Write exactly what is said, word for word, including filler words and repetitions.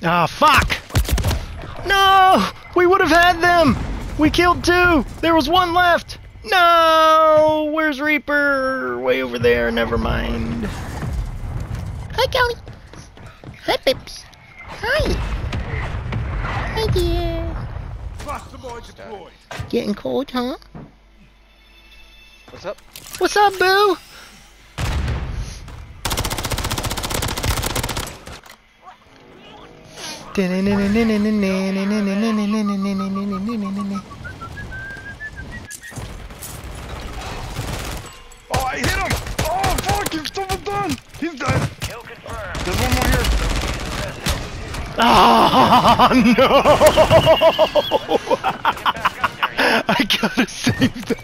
Ah, fuck! No! We would have had them! We killed two! There was one left! No! Where's Reaper? Way over there, never mind. Hi, Tony. Hi, Pips. Hi. Hi, dear. Getting cold, huh? What's up? What's up, boo? Oh, I hit him! Oh, fuck, he's double done! He's dead! Kill confirmed. There's one more here. Oh, no! I gotta save that.